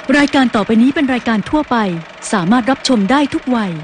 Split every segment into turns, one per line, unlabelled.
รายการต่อไปนี้เป็นรายการทั่วไปสามารถรับชมได้ทุกวัย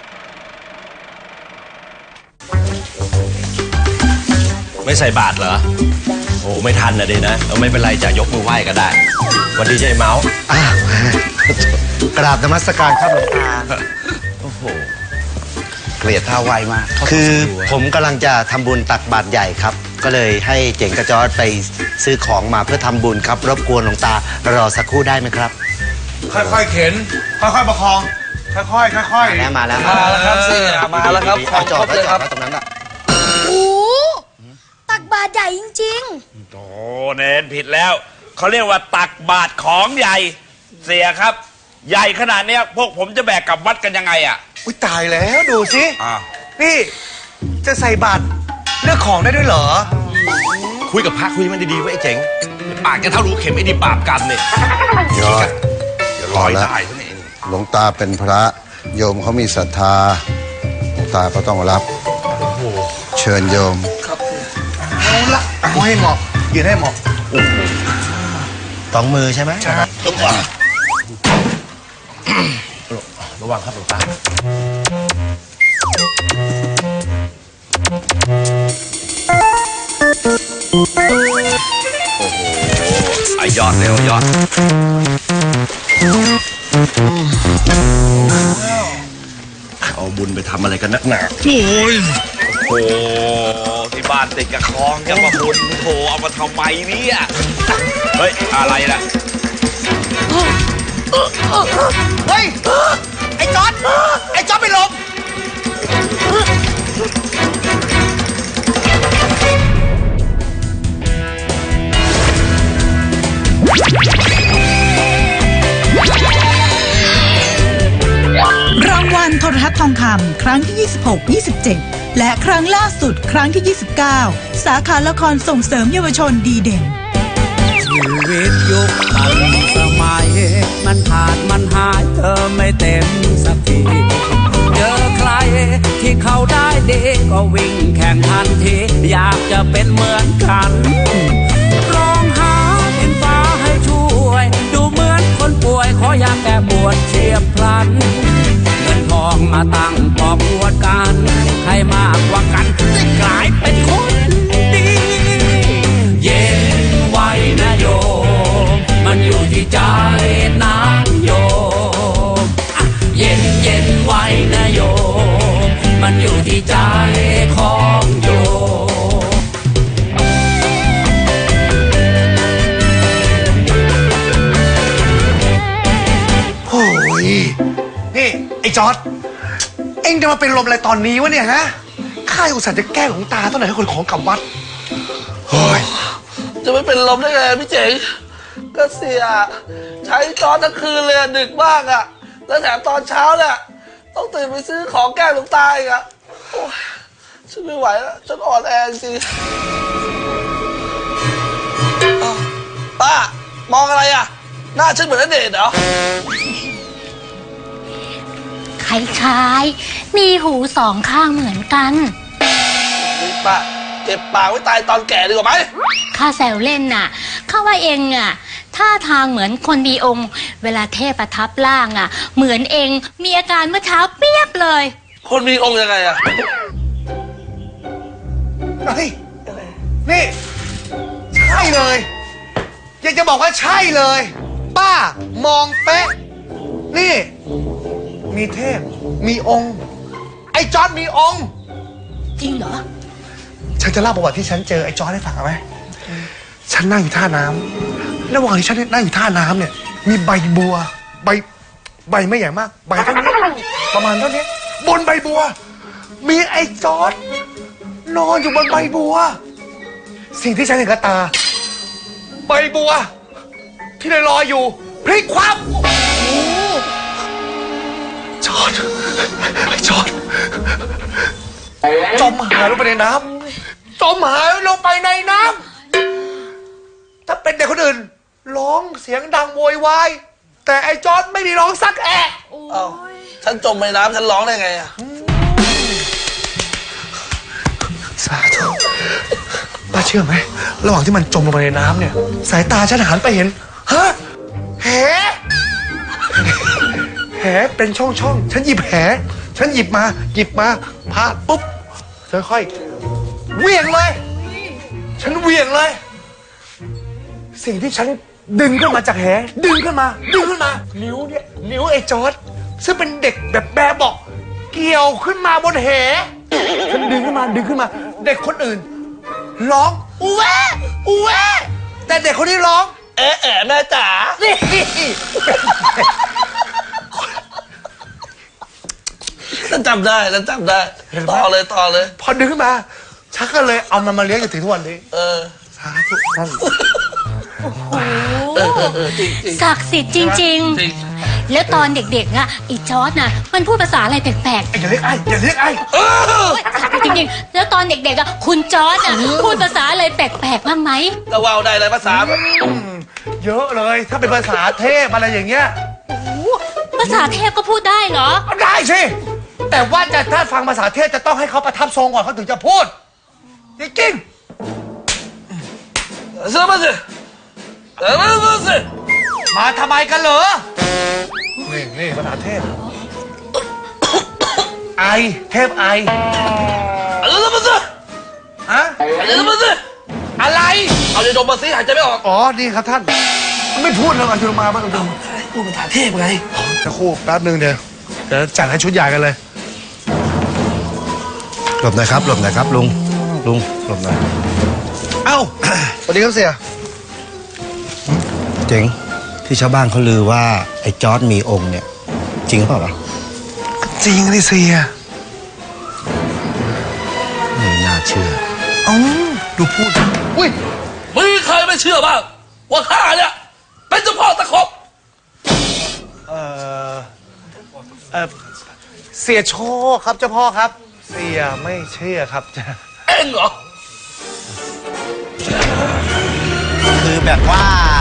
ไม่ใส่บาตรเหรอโอ้ไม่ทันนะดินะไม่เป็นไรจะยกมือไหว้ก็ได้วันดีใจเมาส์
กราบนมัสการครับหลวงตา
โอ้โห
เกลียดท่าไหวมากคือผมกำลังจะทำบุญตักบาตรใหญ่ครับก็เลยให้เจ๋งกระจอดไปซื้อของมาเพื่อทำบุญครับรบกวนหลวงตารอสักครู่ได้ไหมครับ
ค่อยๆเข็นค่อยๆประคองค่อยๆ
มาแล้ว
ครับสิมาแล้วครับขอจอดเลยครับ
ตรงนั้นอ่ะ
โอ้ตักบาตรใหญ่จริง
ๆโอ้เน้นผิดแล้วเขาเรียกว่าตักบาตรของใหญ่เสียครับใหญ่ขนาดนี้พวกผมจะแบกกลับวัดกันยังไงอ่ะ
อุ้ยตายแล้วดูสินี่จะใส่บาตรเลือกของได้ด้วยเหรอ
คุยกับพระคุยมันดีๆไว้ไอ้เจ๋งปากจะเท่ารูเข็มไอ้ดิบาปกรรมเนี่ย
ยอด
อย่าลอยได้ท่านเอง
หลวงตาเป็นพระโยมเขามีศรัทธาหลวงตาก็ต้องรับเชิญโยม
ครับเอาละเอาให้เหมาะยืนให้เหมาะ
ต้องมือใช่ไหม
ใช่ต้องก่อน
ระวังครับหลวงตาโอ้โหไอยอดเร็วยอดเอาบุญไปทำอะไรกันนักหนา
โอ้ที่บ้านติดกับคลองจะมาบุญโถเอามาทำไมเนี่ยเฮ้ยอะไรล่ะ
เฮ้ยไอ้จอร์จไปลม
รางวัลโทรทัศน์ทองคำครั้งที่26 27และครั้งล่าสุดครั้งที่29สาขาละครส่งเสริมเยาวชนดีเด่น
ชีวิตยุคทันสมัยมันขาดมันหายเธอไม่เต็มสักทีเจอใครที่เขาได้ดีก็วิ่งแข่งทันทีอยากจะเป็นเหมือนกันร้องหาดินฟ้าให้ช่วยดูเหมือนคนป่วยขออยากแก้ปวดเฉียบพลันเงินทองมาตั้งปอกอวดกันใครมากกว่ากันได้กลายเป็นคนดีเย็นไว้นะโยมมันอยู่ที่ใจนะโยมเย็นไว้นะโยมมันอยู่ที่ใจของโยม
โอ้ยนี่ไอ้จอร์จเอ็งจะมาเป็นลมอะไรตอนนี้วะเนี่ยฮะข้าอุตส่าห์จะแก้หลวงตาตอนไหนให้คนของกลับวัด
เฮ้ยจะไม่เป็นลมได้ไงพี่เจ๋งก็เสียใช้จอร์จทั้งคืนเลยดึกบ้างอ่ะแล้วแถมตอนเช้าเนี่ยต้องตื่นไปซื้อของแก้หลวงตาอีกอ่ะฉันไม่ไหวแล้วฉันอ่อนแอจริงป้ามองอะไรอ่ะหน้าฉันเหมือนณเดชน์เหรอ
คล้ายๆมีหูสองข้างเหมือนกัน
นี่ป้าเก็บปากไว้ตายตอนแก่ดีกว่าไหม
ข้าแซวเล่นน่ะข้าว่าเองอ่ะท่าทางเหมือนคนมีองค์เวลาเทพประทับร่างอ่ะเหมือนเองมีอาการเมื่อเช้าเปียบเลย
คนมีองค์ยังไงอ่ะ
เฮ้ยนี่ใช่เลยอยากจะบอกว่าใช่เลยป้ามองเป๊ะนี่มีเทพมีองค์ไอ้จอร์จมีองค์
จริงเหรอ
ฉันจะเล่าประวัติที่ฉันเจอไอ้จอร์จให้ฟังเอาไหมฉันนั่งอยู่ท่าน้ำระหว่างที่ฉันนั่งอยู่ท่าน้ำเนี่ยมีใบบัวใบไม่ใหญ่มากใบเท่านี้ประมาณเท่านี้บนใบบัวมีไอ้จอร์จนอนอยู่บนใบบัวสิ่งที่ฉันเห็นกับตาใบบัวที่ลอยอยู่พลิกคว่ำจอร์จไอ้จอร์จจมหายลงไปในน้ำจมหายลงไปในน้ำถ้าเป็นเด็กคนอื่นร้องเสียงดังโวยวายแต่ไอ้จอร์จไม่มีร้องสักแอะ
ฉันจมในน้ำฉันร้องได้ไงอะ
สาธุป้าเชื่อไหมระหว่างที่มันจมลงไปในน้ำเนี่ยสายตาฉันหันไปเห็นฮะแหเป็นช่องๆฉันหยิบแหฉันหยิบมาพาดปุ๊บค่อยๆเหวี่ยงเลยฉันเหวี่ยงเลยสิ่งที่ฉันดึงขึ้นมาจากแหดึงขึ้นมานิ้วไอ้จอร์จซึ่งเป็นเด็กแบบแบเบาะเกี่ยวขึ้นมาบนแหฉันดึงขึ้นมาเด็กคนอื่นร้องอูแวแต่เด็กคนนี้ร้อง
แม่จ๋าฉันจำได้ต่อเลย
พอดึงขึ้นมาชักก็เลยเอามันมาเลี้ยงจนถึงทุกวันนี้สาธุท่าน
ศักดิ์สิทธิ์จริงๆแล้วตอนเด็กๆอ่ะไอ้จอร์จน่ะมันพูดภาษาอะไรแปลกๆ
อย่าเรียกไอ้
จริงๆแล้วตอนเด็กๆอ่ะคุณจอร์จอ่ะพูดภาษาอะไรแปลกๆบ้างไหม
ก็ว่าวได้เลยภาษา
เยอะเลยถ้าเป็นภาษาเทพอะไรอย่างเงี้ย
ภาษาเทพก็พูดได้เหรอ
ได้สิแต่ว่าถ้าฟังภาษาเทพจะต้องให้เขาประทับทรงก่อนเขาถึงจะพูดจริงมาทำไมกันเหรอนี่ภาษาเทพไอเทพไออะไร
เอาจะดมมาสิหายใจไม่ออก
อ๋อนี่ครับท่านไม่พูดแล้วอันจุลมาบ้าง
พูดภาษาเทพไง
จะคู่แป๊บนึงเดี๋ยวจัดให้ชุดใหญ่กันเลย
หลบหน่อยครับลุงหลบหน่อย
เอ้าสวัสดีครับเสีย
เจ๋งที่ชาวบ้านเขาลือว่าไอ้จอร์จมีองค์เนี่ยจริงหรือเปล่าวะ
จริงดิเสีย
ไม่น่าเชื่อ
ดูพูดอุ้ย
มีใครไม่เชื่อบ้างว่าข้าเนี่ยเป็นเจ้าพ่อตะขบ
เสียโชคครับเจ้าพ่อครับเสียไม่เชื่อครับ
เอ็งเหรอ
คือแบบว่า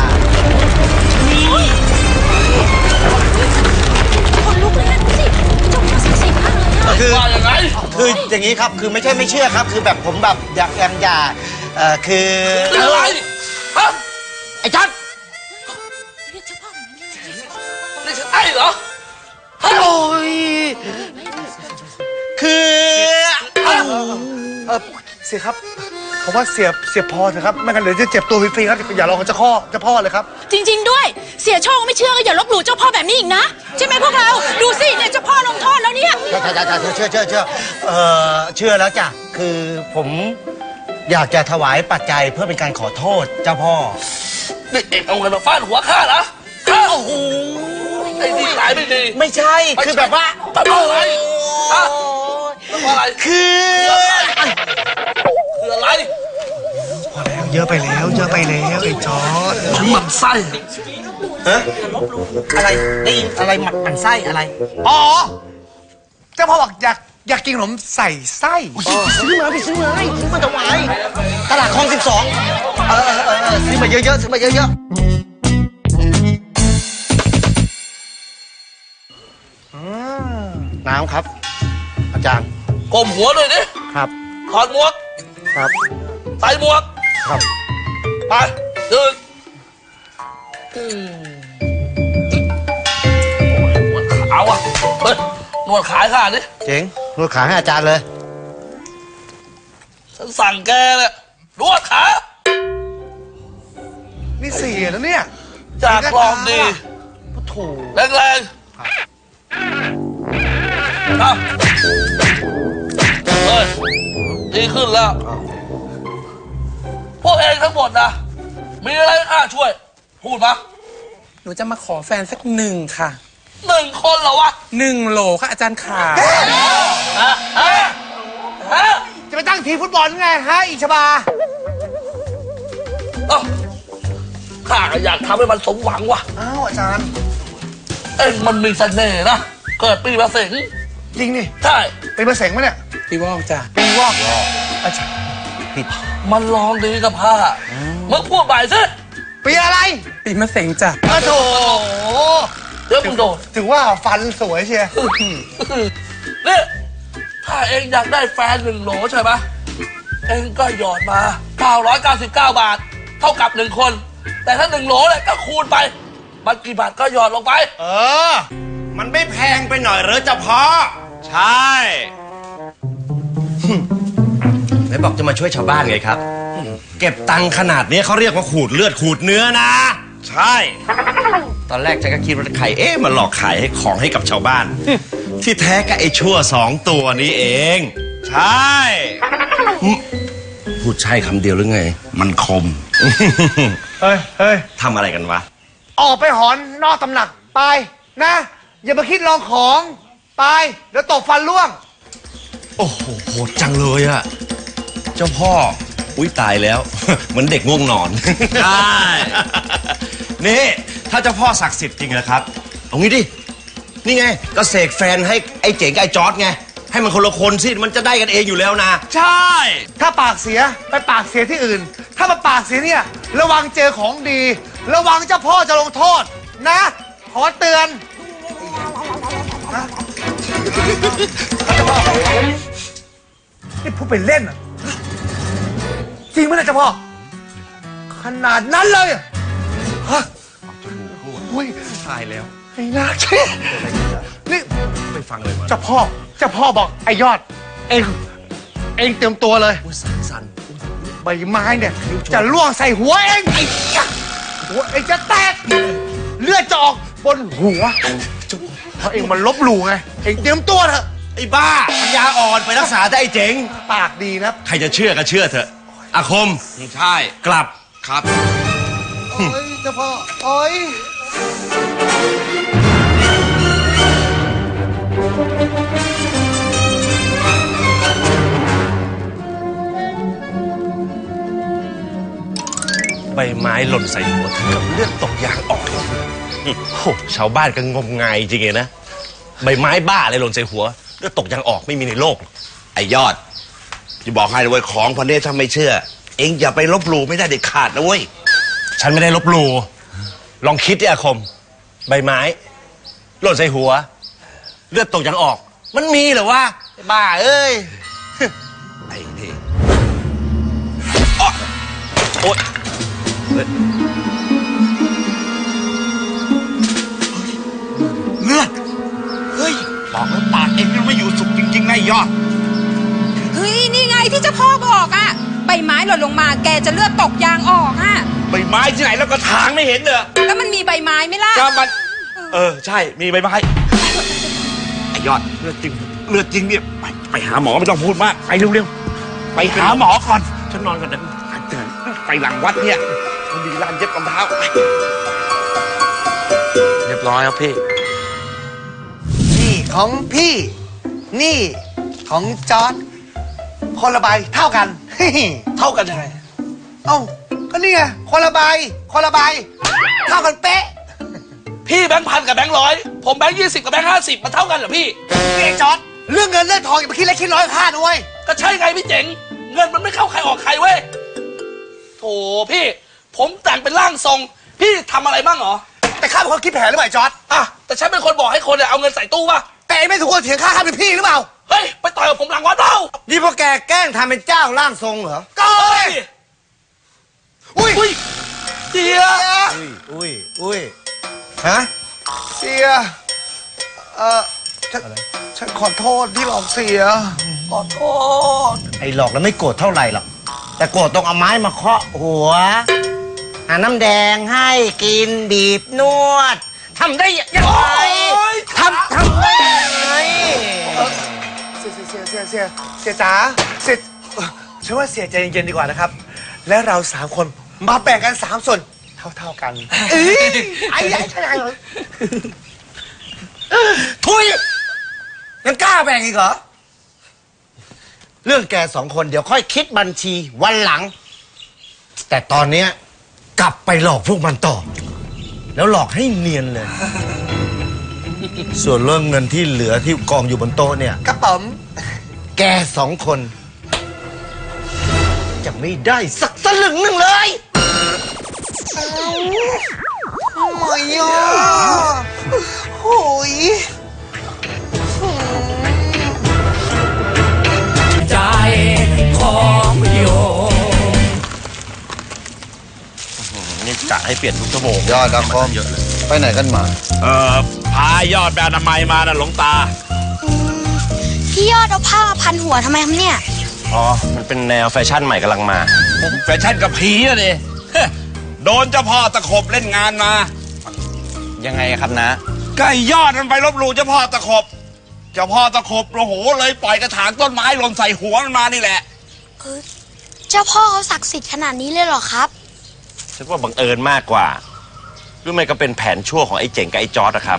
คนลุกเลยนะดูสิจงศักดิ์สิทธิ์มากเลยอะ
คือว่าอย่างไร
คืออย่างนี้ครับคือไม่ใช่ไม่เชื่อครับคือแบบผมแบบอยากคือ
อะไรฮะ
ไอ้จอร์จ
นี่ฉันไอ้เหรอ
โอ้ยคือ
เสียครับผมว่าเสียพอเถอะครับไม่งั้นเดี๋ยวจะเจ็บตัวฟรีๆครับอย่าลองกับเจ้าพ่อเลยครับ
จริงๆด้วยเสียโชคไม่เชื่อก็อย่าลบหลู่เจ้าพ่อแบบนี้อีกนะใช่ไหมพวกเราดูสิเนี่ยเจ้าพ่อลงโทษแล้วเนี่ย
เชื่อแล้วจ้ะคือผมอยากจะถวายปัจจัยเพื่อเป็นการขอโทษเจ้าพ่อ
นี่เอ็งเอาเงินมาฟาดหัวข้าเหรอโอ้โหไอ้นี่ขายไม่ดี
ไม่ใช่คือแบบว่า
อะไร
คือ
อะไร
พอแล้วเยอะไปแล้วไอ้จอร์จ
ฉันหมั่นไส้
อะไรได้ยินอะไรหมั่นไส้อะไร
อ๋อเจ้าพ่อบอกอยากกินขนมใส่ไส้
ซื้อมาถวายตลาดคลอง12ซื้อมาเยอะน้ำครับอาจารย์
ก้มหัวด้วยดิ
ครับ
ถอดหมวก
ครับ
ใส่หมวก
ครับ
ไปยืนนวดขาว่ะเฮ้ยนวดขาข้าดิ
เจ๋งนวดขาให้อาจารย์เลย
ฉันสั่งแกเลยนวดขา
นี่เสียแล้วเนี่ย
จากกลองดี
ถูก
แรงเฮ้ยดีขึ้นแล้วพวกเองทั้งหมดนะมีอะไรให้ข้าช่วยพูดมา
หนูจะมาขอแฟนสัก1ค่ะ
1 คนเหรอวะ
1 โหลค่ะอาจารย์ขา
จะไปตั้งทีมฟุตบอลไงฮะอิชบา
ข้าอยากทำให้มันสมหวังว่ะ
อ้าวอาจารย์
เอ็งมันมีเสน่ห์นะเกิดปีมะเสง
จริงนี่
ใช่
ปีมะเสงไหมเนี่ย
ปีวอกจ้ะ
ปีวอกอาจารย์
ผิด
มันลองดีกับผ้ามึงพูดใหม่สิ
ปีอะไร
ปีมะเสงจ้ะ
โถ
เดี๋ยวมึงโดน
ถือว่าฟันสวยเชีย
นี่ถ้าเองอยากได้แฟน1 โหลใช่ไหมเองก็หยอดมา999 บาทเท่ากับ1 คนแต่ถ้า1 โหลเนี่ยก็คูณไปมันกี่บาทก็หยอดลงไป
มันไม่แพงไปหน่อยเหรอเจ้าพ่อ
ใช่
ไหนบอกจะมาช่วยชาวบ้านไงครับ เก็บตังค์ขนาดนี้เขาเรียกว่าขูดเลือดขูดเนื้อนะ
ใช่
ตอนแรกฉันก็คิดว่าใครมาหลอกขายให้ของให้กับชาวบ้าน ที่แท้ก็ไอ้ชั่ว2 ตัวนี้เอง
ใช่
พูดใช่คำเดียวหรือไง
มันคม
เฮ้ย
ทำอะไรกันวะ
ออกไปหอนนอกตำหนักไปนะ อย่ามาคิดลองของไปเดี๋ยวตบฟันร่วง
โอ้โหโหดจังเลยอะเจ้าพ่อ อุ้ยตายแล้ว เหมือนเด็กง่วงนอน
ใช่
นี่ ถ้าเจ้าพ่อศักดิ์สิทธิ์จริงนะครับ เอางี้ดิ นี่ไง ก็เสกแฟนให้ไอ้เจ๋งกับไอ้จอร์ดไง ให้มันคนละคนสิ มันจะได้กันเองอยู่แล้วนะ
ใช่
ถ้าปากเสียไปปากเสียที่อื่น ถ้ามาปากเสียเนี่ยระวังเจอของดี ระวังเจ้าพ่อจะลงโทษนะ ขอเตือนนะเจ้าพ่อนี่พูดเป็นเล่นอ่ะจริงไหมเนี่ยเจ้าพ่อขนาดนั้นเลยอะฮะอุ้ย
ตายแล้ว
ไอ้นาเช่นี่
ไม่ฟังเลยมัน
เจ้าพ่อบอกไอ้ยอด เองเตรียมตัวเลย
อุ้ยสั่น
ใบไม้เนี่ยจะล่วงใส่หัวเองไอ้ยะหัวเองจะแตกเลือดจะออกบนหัวเพราะเองมันลบหลู่ไงเองเตรียมตัวเถอะ
ไอ้บ้าปัญญาอ่อนไปรักษาแต่ไอ้เจ๋ง
ปากดีนะ
ใครจะเชื่อก็เชื่อเถอะ อาคม
ใช่
กลับ
ครับ
โอ้ยเจ้าพ่อโอ้ย
ใบไม้หล่นใส่หัวถึงกับเลือดตกยางออกเลยโอ้โหชาวบ้านก็งมงายจริงๆนะ ใบไม้บ้าอะไรหล่นใส่หัวเลือดตกยางออกไม่มีในโลก
ไอ้ยอดจะบอกให้เลยเว้ยของพันนี้ถ้าไม่เชื่อ เอ็งอย่าไปลบหลู่ไม่ได้เด็ดขาดนะเว้ย
ฉันไม่ได้ลบหลู่ลองคิดดิอาคม ใบไม้หล่นใส่หัว เลือดตกยางออก มันมีเหรอวะบ้าเอ้ย
ไอ้นี่
โอ๊ยเลือด
เฮ้ยบอกแล้วปากเอ็งมันไม่อยู่สุขจริงๆนะไอ้ยอด
เฮ้ย นี่ไงที่เจ้าพ่อบอกอะใบไม้หล่นลงมาแกจะเลือดตกยางออกอะ
ใบไม้ที่ไหนแล้วก็ถางไม่เห็นเหรอ
แล้วมันมีใบไม้ไหมล่ะ
ก็มันใช่มีใบไม้ไอ้ยอดเลือดจริงเนี่ยไปหาหมอไม่ต้องพูดมากไปเร็วๆไปหาหมอก่อน
ฉันนอนก่อนนะ
ไปหลังวัดเนี่ยมันมีร้านเย็บรองเท้าเรียบร้อยครับพี่
นี่ของพี่ นี่ของจอร์ดคนละใบเท่ากัน
เท่ากันยังไง
เอ้าก็นี่ไงคนละใบเท่ากันเป๊ะ
พี่แบงค์พันกับแบงค์ร้อยผมแบงค์20กับแบงค์50มันเท่ากันเหรอพี่
นี่ไอ้จอร์ดเรื่องเงินเรื่องทองอย่าไปคิดเล็กคิดน้อยกับข้าด้วย
ก็ใช่ไงพี่เจ๋งเงินมันไม่เข้าใครออกใครเว้ยโถพี่ผมแต่งเป็นร่างทรงพี่ทำอะไรบ้างเหรอ
แต่ข้าเป็นคนคิดแผนหรือเปล่าไอ้จอร์ด
อ่ะแต่ฉันเป็นคนบอกให้คนเนี่ยเอาเงินใส่ตู้ป่ะ
แต่เองไม่ถูกคนเถียงข้าเป็นพี่หรือเปล่า
เฮ้ยไปต่อยกับผมหลังวัดเปล่า
นี่พวกแกแกล้งทำเป็นเจ้าร่างทรงเหรอ
ก็เลย
อุ้ยเดีย
อุ้ยฮะ
เสียฉันขอโทษที่หลอกเสีย
ขอโทษ
ไอ้หลอกแล้วไม่โกรธเท่าไหร่หรอกแต่โกรธต้องเอาไม้มาเคาะหัวหาน้ำแดงให้กินบีบนวดทำได้ยังไงทำได้ยังไง
เสียจ๋าเสียฉันว่าเสียใจเย็นๆดีกว่านะครับ และเรา3 คนมาแบ่งกัน3 ส่วนเท่ากันไอ้ใหญ่ใช่ไหม
ทุยยังกล้าแบ่งอีกเหรอเรื่องแก2 คนเดี๋ยวค่อยคิดบัญชีวันหลัง แต่ตอนเนี้ยกลับไปหลอกพวกมันต่อ แล้วหลอกให้เนียนเลย ส่วนเรื่องเงินที่เหลือที่กองอยู่บนโต๊ะเนี่ย
กระป๋อม
แก2 คนจะไม่ได้สักสลึงหนึ่งเลย
โอ้ยโอ้ย
ใจของโยม
นี่กะให้เปลี่ยนทุกชั่วโมง
ยอดนะคม
เยอะเลย
ไปไหนกันมา
พายอดไปอนามัยมานะหลวงตา
พี่ยอดเอาผ้ามาพันหัวทำไมครับเนี่ย
อ๋อ มันเป็นแนวแฟชั่นใหม่กำลังมา
แฟชั่นกับผีอะดิ โดนเจ้าพ่อตะขบเล่นงานมา
ยังไงครับนะ
ก็ไอ้ยอดมันไปลบหลู่เจ้าพ่อตะขบ เจ้าพ่อตะขบโอ้โหเลยปล่อยกระถางต้นไม้หล่นใส่หัวมันมานี่แหละ
เจ้าพ่อเขาศักดิ์สิทธิ์ขนาดนี้เลยเหรอครับ
ฉันว่าบังเอิญมากกว่าหรือไม่ก็เป็นแผนชั่วของไอ้เจ๋งกับไอ้จอร์ดนะครับ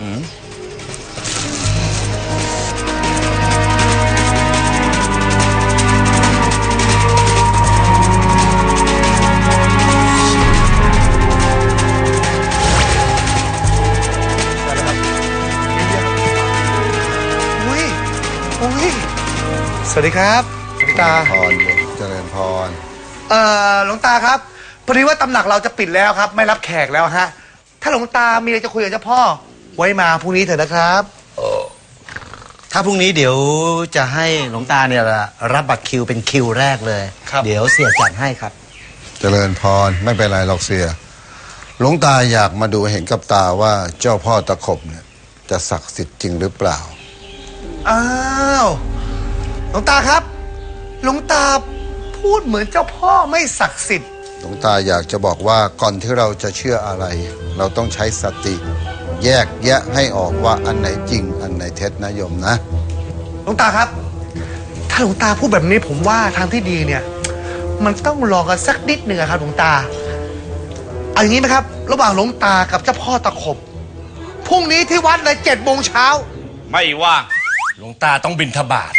สวัสดีครับหลวงตา
พรเจริญพร
หลวงตาครับพอดีว่าตำหนักเราจะปิดแล้วครับไม่รับแขกแล้วฮะถ้าหลวงตามีอะไรจะคุยกับเจ้าพ่อไว้มาพรุ่งนี้เถอะนะครับ
ถ้าพรุ่งนี้เดี๋ยวจะให้หลวงตาเนี่ยรับบัตรคิวเป็นคิวแรกเลย เดี๋ยวเสียจัดให้ครับ
เจริญพรไม่เป็นไรหรอกเสียหลวงตาอยากมาดูเห็นกับตาว่าเจ้าพ่อตะขบเนี่ยจะศักดิ์สิทธิ์จริงหรือเปล่า
อ้าวหลวงตาครับหลวงตาพูดเหมือนเจ้าพ่อไม่ศักดิ์สิทธิ์
หลวงตาอยากจะบอกว่าก่อนที่เราจะเชื่ออะไร เราต้องใช้สติ แยกแยะให้ออกว่าอันไหนจริงอันไหนเท็จนะโยมนะ
หลวงตาครับถ้าหลวงตาพูดแบบนี้ผมว่าทางที่ดีเนี่ยมันต้องรอกันสักนิดหนึ่งครับหลวงตาเอาอย่างนี้ไหมครับระหว่างหลวงตากับเจ้าพ่อตะขบพรุ่งนี้ที่วัดเลย7 โมงเช้า
ไม่ว่าง
หลวงตาต้องบิณฑบาต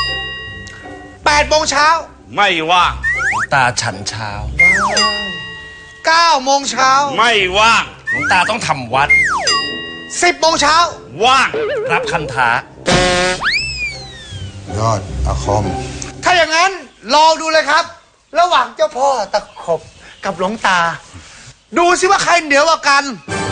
8 โมงเช้า
ไม่ว่าง
หลวงตาฉันเช้า
9 โมงเช้า
ไม่ว่าง
หลวงตาต้องทำวัด
10 โมงเช้า
ว่าง
รับคันธาย
อดอาคม
ถ้าอย่างนั้นลองดูเลยครับ ระหว่างเจ้าพ่อตะขบกับหลวงตา ดูสิว่าใครเหนือกว่ากัน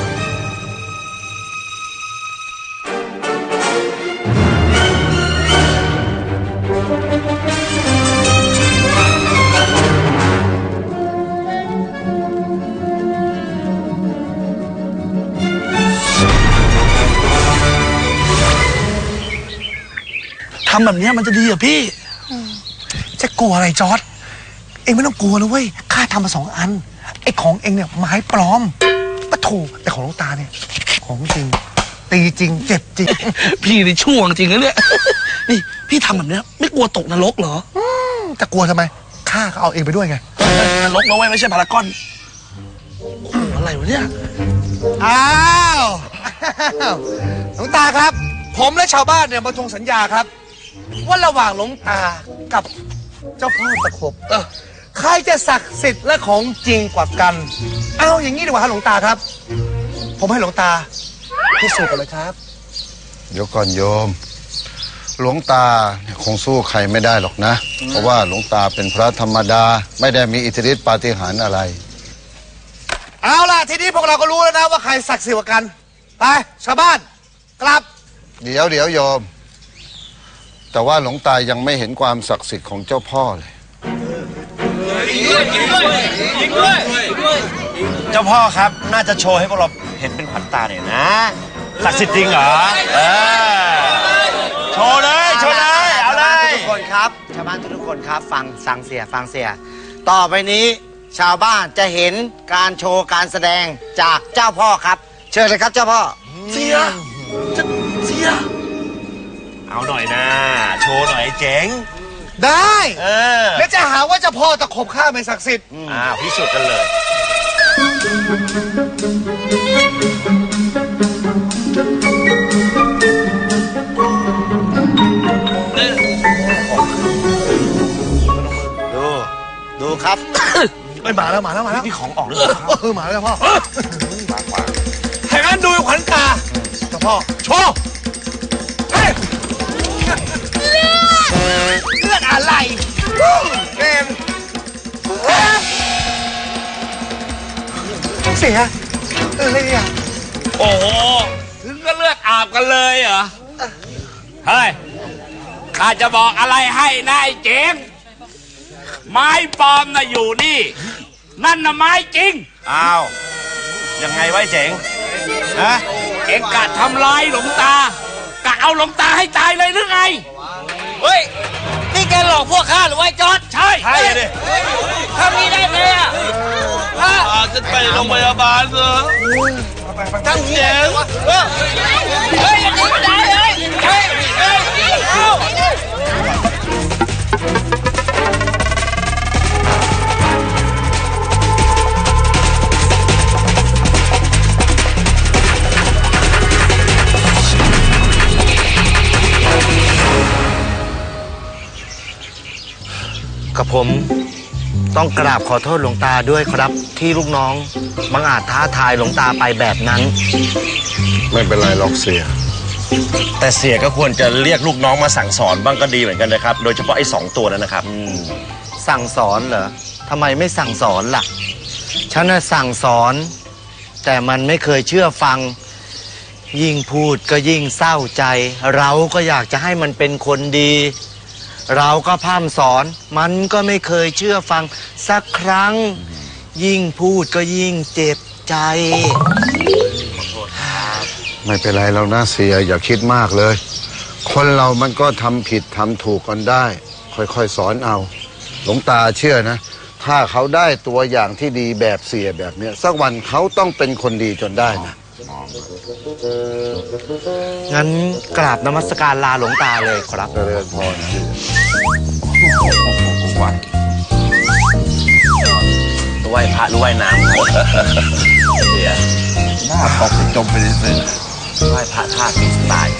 ทำแบบนี้มันจะดีเหรอพี่
จะกลัวอะไรจอร์ดเองไม่ต้องกลัวนะเว้ยข้าทำมา2 อันไอ้ของเองเนี่ยไม้ปลอมปะโถแต่ของหลวงตาเนี่ยของจริงตีจริงเจ็บจริง
พี่นี่ช่วงจริงนะเนี่ย นี่พี่ทำแบบนี้ไม่กลัวตกนรกเหรอ
จะกลัวทำไมข้าก็เอาเองไปด้วยไง
นรกนะเว้ยไม่ใช่พารากอนโอ้โหอะไรวะเนี่ย
อ้าวหลวงตาครับ ผมและชาวบ้านเนี่ยมาทวงสัญญาครับ ว่าระหว่างหลวงตากับเจ้าพ่อตะขบใครจะศักดิ์สิทธิ์และของจริงกว่ากัน เอาอย่างนี้ดีกว่าครับหลวงตาครับ ผมให้หลวงตาพิสูจน์กันเลยครับ
เดี๋ยวก่อนโยม หลวงตาคงสู้ใครไม่ได้หรอกนะ เพราะว่าหลวงตาเป็นพระธรรมดาไม่ได้มีอิทธิฤทธิปาฏิหาริย์อะไร
เอาล่ะทีนี้พวกเราก็รู้แล้วนะว่าใครศักดิ์สิทธิ์กว่ากันไปชาวบ้านกลับ
เดี๋ยวโยม แต่ว่าหลวงตายังไม่เห็นความศักดิ์สิทธิ์ของเจ้าพ่อเลย
เจ้าพ่อครับน่าจะโชว์ให้พวกเราเห็นเป็นขวัญตาหน่อยนะศักดิ์สิทธิ์จริงเหรอโชว์เลยเอาเลย
ทุกคนครับชาวบ้านทุกคนครับฟังเสียต่อไปนี้ชาวบ้านจะเห็นการโชว์การแสดงจากเจ้าพ่อครับ เชิญเลยครับเจ้าพ่อ
เสีย
เอาหน่อยนะโชว์หน่อยเจ๋ง
ได้แล้วจะหาว่าเจ้าพ่อตะขบข้าไม่ศักดิ์สิทธิ์
พิสูจน์กันเลย
ดูครับ
ไม่มาแล้ว
นี่ของออกหรือเปล่า
มาแล้วพ่อถ้างั้นดูขวัญตาเจ้าพ่อโชว์เลือดอะไรเอ็มเสียอะไรเนี่ย
โอ้โหถึงก็เลือดอาบกันเลยเหรอ เฮ้ย ข้าจะบอกอะไรให้นายเจ๋งไม้ปลอมน่ะอยู่นี่ นั่นน่ะไม้จริง
อ้าวยังไงไว้เจ๋งฮะ
เอ็งกะทำร้ายหลวงตากะเอาหลวงตาให้ตายเลยหรือไงเฮ้ยนี่แกหลอกพวกข้าหรือว่าจอดใช่
ดิ
ทำนี้ได้ไงอ่ะ
จะไปโรงพยาบาลเหรอทั้งเจ๋ง
เฮ้ยอย่างนี้ไม่ได้เลยเฮ้ย
กับผมต้องกราบขอโทษหลวงตาด้วยครับที่ลูกน้องบังอาจท้าทายหลวงตาไปแบบนั้น
ไม่เป็นไรหรอกเสีย
แต่เสียก็ควรจะเรียกลูกน้องมาสั่งสอนบ้างก็ดีเหมือนกันนะครับโดยเฉพาะไอ้2 ตัวนั้นนะครับ
สั่งสอนเหรอทำไมไม่สั่งสอนล่ะฉันน่ะสั่งสอนแต่มันไม่เคยเชื่อฟังยิ่งพูดก็ยิ่งเศร้าใจเราก็อยากจะให้มันเป็นคนดีเราก็พร่ำสอนมันก็ไม่เคยเชื่อฟังสักครั้งยิ่งพูดก็ยิ่งเจ็บใจ
ไม่เป็นไรแล้วนะเสียอย่าคิดมากเลยคนเรามันก็ทำผิดทำถูกกันได้ค่อยๆสอนเอาหลวงตาเชื่อนะถ้าเขาได้ตัวอย่างที่ดีแบบเสียแบบเนี้ยสักวันเขาต้องเป็นคนดีจนได้นะ
งั้นกราบนมัสการลาหลวงตาเลยครับ
เจริญพร
ไหว้พระหรือไหว้น้ำเสียหน้าตกจมไปเลยไหว้พระธาตุมีสไตล์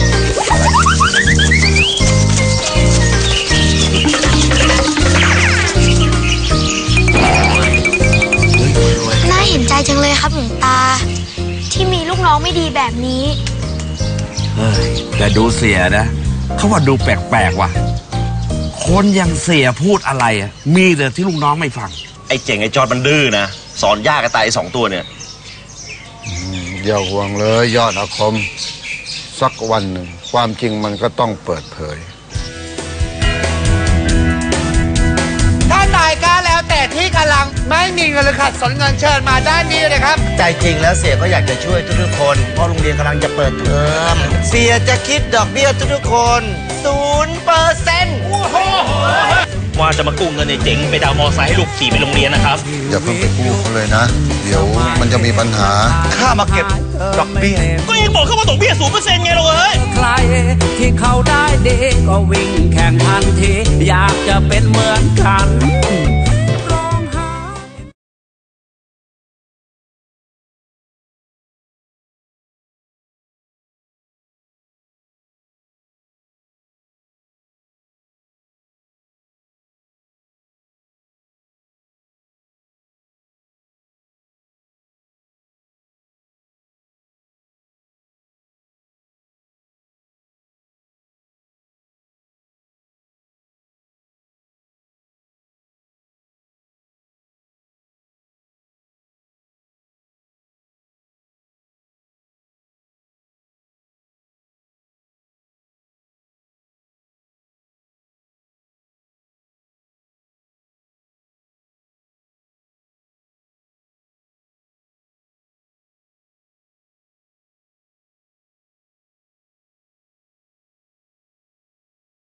น่าเห็นใจจังเลยครับหลวงตาที่มีลูกน้องไม่ดีแบบนี้
เฮ้ยแต่ดูเสียนะเขาว่าดูแปลกๆว่ะคนยังเสียพูดอะไรอ่ะมีแต่ที่ลูกน้องไม่ฟัง
ไอ้เจ๋งไอ้จอดมันดื้อนะสอนยากกระตาย2 ตัวเนี่ย
อย่าห่วงเลยยอดอาคมสักวันหนึ่งความจริงมันก็ต้องเปิดเผย
ท่านนายก็แล้วแต่ที่กำลังไม่มีเงินเลยค่ะสนเงินเชิญมาด้านนี้เลยครับใจจริงแล้วเสียก็อยากจะช่วยทุกๆคนเพราะโรงเรียนกำลังจะเปิดเทอมเสียจะคิดดอกเบี้ยทุกๆคน 0%
ว่าจะมากู้เงินในเจ๋งไปดาวมอไซค์ให้ลูกขี่ไปโรงเรียนนะครับ
อย่าเพิ่งไปกู้เขาเลยนะเดี๋ยวมันจะมีปัญหา
ข้ามาเก็บดอกเบี้ย
ก็ยังบอกเขาว่าดอกเบี้ย 0% ไงเราเอ้ย
ใครที่เขาได้ดีก็วิ่งแข่งทันทีอยากจะเป็นเหมือนกัน